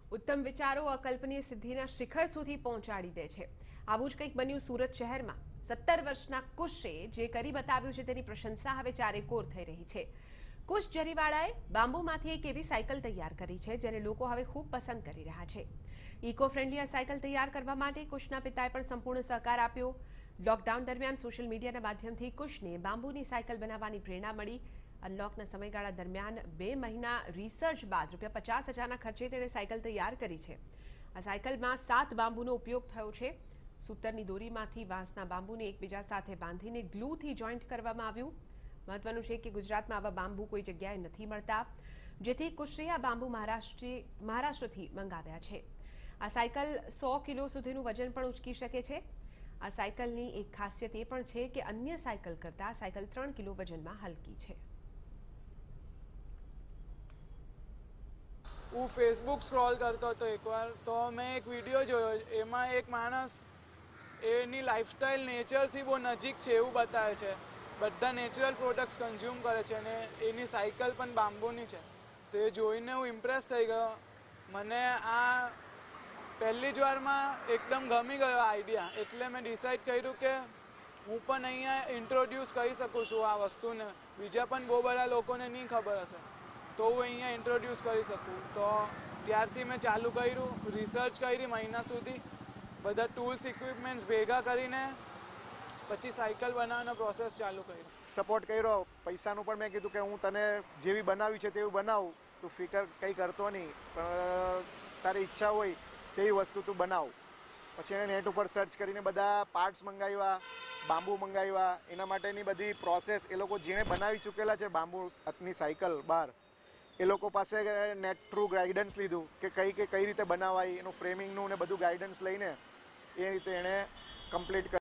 उत्तम विचारों अकल्पनीय सिद्धिना शिखर सुधी पहोंचाड़ी दे छे। आवुं ज कंईक बन्युं सूरत शहेरमां 17 वर्षना कुशे जे करी बताव्युं छे तेनी प्रशंसा हवे चारेकोर थई रही छे। कुश जरीवाड़ाए बांबूमांथी एक एवी साइकल तैयार करी छे जेने लोको हवे खूब पसंद करी रह्या छे। इको फ्रेन्डली आ साइकल तैयार करवा माटे कुशना पिताए पण संपूर्ण सहकार आप्यो। लॉकडाउन दरमियान सोशल मीडियाना माध्यमथी कुशने बांबूनी साइकल बनाववानी प्रेरणा मળી। अनलॉकना समयगाळा दरमियान 2 महीना रिसर्च बाद ₹50,000 खर्चे तेणे साइकल तैयार करी छे। आ साइकलमां 7 बांबूनो उपयोग थयो छे। सूतरनी दोरीमांथी वांसना बांबूने एकबीजा साथे बांधीने ग्लूथी जोइंट करवामां આવ્યું। महत्वनुं छे के गुजरातमां आवा बांबू कोई जग्याए નથી મળતા, જેથી કુશે આ બાંબુ મહારાષ્ટ્રથી મંગાવ્યા છે। આ સાયકલ 100 કિલો સુધીનું વજન પણ ઉચકી શકે છે। આ સાયકલની એક ખાસિયત એ પણ છે કે અન્ય સાયકલ કરતાં સાયકલ 3 કિલો વજનમાં હલકી છે। હું ફેસબુક સ્ક્રોલ કરતો હતો એકવાર, તો મેં એક વિડીયો જોયો। એમાં એક માણસ એની લાઈફસ્ટાઈલ નેચરથી બહુ નજીક છે એવું બતાવે છે। બધા નેચરલ પ્રોડક્ટ્સ કન્ઝ્યુમ કરે છે અને એની સાયકલ પણ બાંબુની છે। તો એ જોઈને હું ઇમ્પ્રેસ થઈ ગયો। મને આ પહેલી જ વારમાં એકદમ ગમી ગયો આઈડિયા, એટલે મેં ડિસાઇડ કર્યું કે હું પણ અહીંયા ઇન્ટ્રોડ્યુસ કરી શકું છું આ વસ્તુને। બીજા પણ બહુ બધા લોકોને નહીં ખબર હશે, તો હું અહીંયા ઇન્ટ્રોડ્યુસ કરી શકું। તો ત્યારથી મેં ચાલુ કર્યું, રિસર્ચ કરી મહિના સુધી, બધા ટૂલ્સ ઇક્વિપમેન્ટ્સ ભેગા કરીને પછી સાયકલ બનાવવાનો પ્રોસેસ ચાલુ કર્યો। સપોર્ટ કર્યો, પૈસાનું પણ મેં કીધું કે હું તને જેવી બનાવી છે તેવું બનાવું, તું ફિકર કંઈ કરતો નહીં, પણ તારી ઈચ્છા હોય તેવી વસ્તુ તું બનાવ। પછી એને નેટ ઉપર સર્ચ કરીને બધા પાર્ટ્સ મંગાવ્યા, બાંબુ મંગાવ્યા, એના માટેની બધી પ્રોસેસ એ લોકો જેણે બનાવી ચૂકેલા છે બાંબુની સાયકલ બહાર, એ લોકો પાસે નેટ થ્રુ ગાઈડન્સ લીધું કે કઈ રીતે બનાવાય, એનું ફ્રેમિંગનું ને બધું ગાઈડન્સ લઈને એ રીતે એણે કમ્પ્લીટ